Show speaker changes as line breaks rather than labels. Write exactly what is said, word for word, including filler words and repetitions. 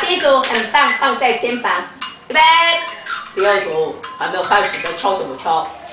第一组很棒，放在肩膀，预备。
第二组还没有开始的敲什么敲？